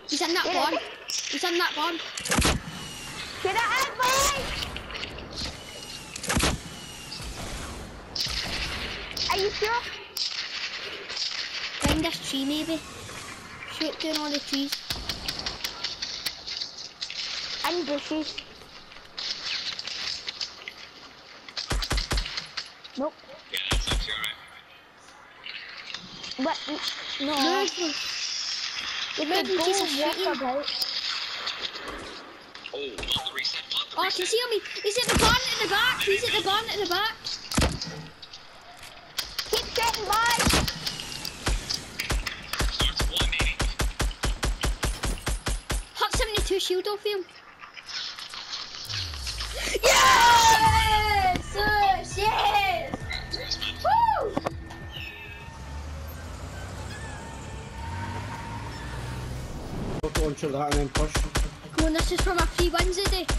He's in that barn. He's in that barn. Get it out, boy! Are you sure? Find this tree maybe. Shoot down all the trees. And bushes. Nope. Yeah, that's actually alright. But no. You're moving just a shooting. Oh, not the reset, not the Oh, I reset. can see him. He's at the barn at the back. He's at the barn at the back. Keep getting by. Starts 180. Hut 72 shield off him. Yes! Yes! Woo! Rocket launcher that and then push. Come on, this is for my 3 wins a day.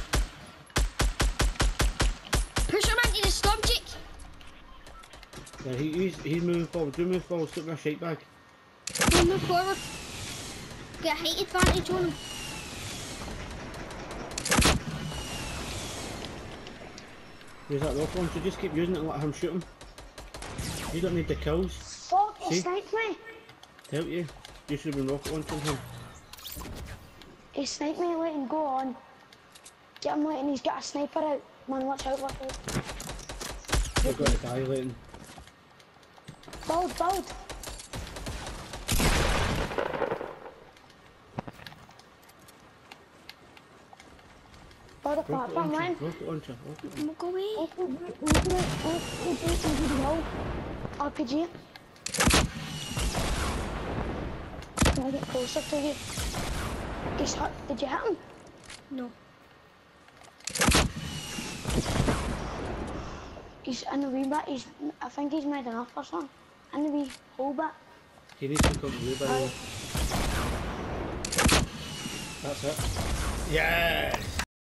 Push him into the storm, Jake. Yeah, he's moving forward. Do move forward, stick my shake bag. We'll move forward. Get a height advantage on him. Use that rocket launcher, just keep using it and let him shoot him. You don't need the kills. Fuck, he See? sniped me. Help you. You should have been rocket launching him. He sniped me, let him go on. Get him letting, he's got a sniper out. Man, watch out, watch out. You're going to die, Leighton. Build, build. Build a platform, man. Rocket launcher, rocket launcher. Go away. RPG. Can I get closer to you? He's hurt. Did you hit him? No. He's in the wee bit. I think he's made enough or something. In the wee hole bit. He needs to come to you, by the way. That's it. Yes!